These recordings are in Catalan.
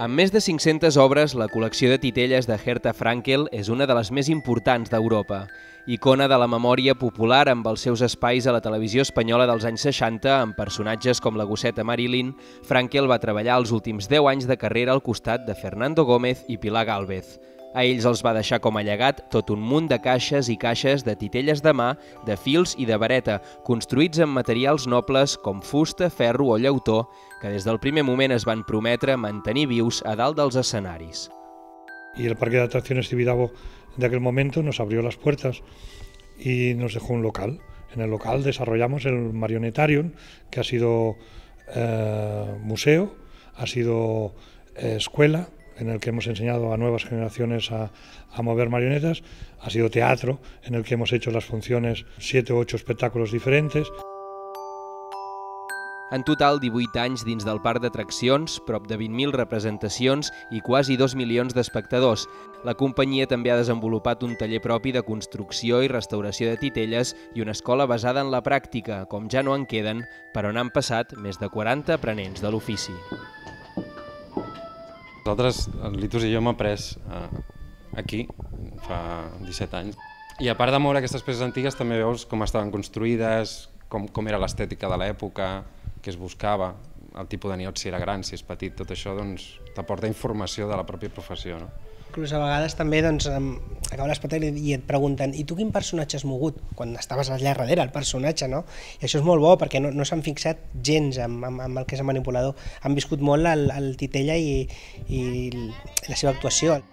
Amb més de 500 obres, la col·lecció de titelles de Herta Frankel és una de les més importants d'Europa. Icona de la memòria popular amb els seus espais a la televisió espanyola dels anys 60, amb personatges com la gosseta Marilyn, Frankel va treballar els últims 10 anys de carrera al costat de Fernando Gómez i Pilar Gálvez. A ells els va deixar com a llegat tot un munt de caixes i caixes de titelles de mà, de fils i de vareta, construïts amb materials nobles com fusta, ferro o llautó, que des del primer moment es van prometre mantenir vius a dalt dels escenaris. Y el Parque de Atracciones Tibidabo de aquel momento nos abrió las puertas y nos dejó un local. En el local desarrollamos el Marionetarium, que ha sido museo, ha sido escuela, en el que hemos enseñado a nuevas generaciones a mover marionetas, ha sido teatro, en el que hemos hecho las funciones 7 o 8 espectáculos diferentes. En total, 18 anys dins del parc d'atraccions, prop de 20.000 representacions i quasi 2 milions d'espectadors. La companyia també ha desenvolupat un taller propi de construcció i restauració de titelles i una escola basada en la pràctica, com ja no en queden, per on han passat més de 40 aprenents de l'ofici. Nosaltres, el Litus i jo hem après aquí, fa 17 anys. I a part de moure aquestes peces antigues també veus com estaven construïdes, com era l'estètica de l'època, què es buscava, el tipus de niot, si era gran, si és petit, tot això t'aporta informació de la pròpia professió. Inclús a vegades també acaba l'espectacle i et pregunten «I tu quin personatge has mogut?» quan estaves allà darrere, el personatge, no? I això és molt bo perquè no s'han fixat gens amb el que és el manipulador. Han viscut molt el titella i la seva actuació.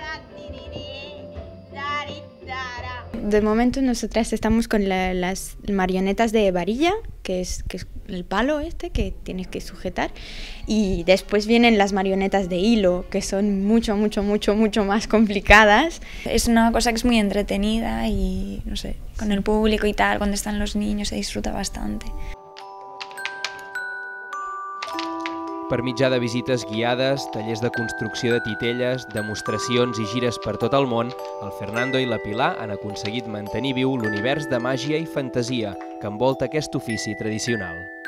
De momento nosotras estamos con las marionetas de varilla, que es el palo que tienes que sujetar, y después vienen las marionetas de hilo, que son mucho más complicadas. Es una cosa que es muy entretenida y, no sé, con el público y tal, cuando están los niños se disfruta bastante. Per mitjà de visites guiades, tallers de construcció de titelles, demostracions i gires per tot el món, el Fernando i la Pilar han aconseguit mantenir viu l'univers de màgia i fantasia que envolta aquest ofici tradicional.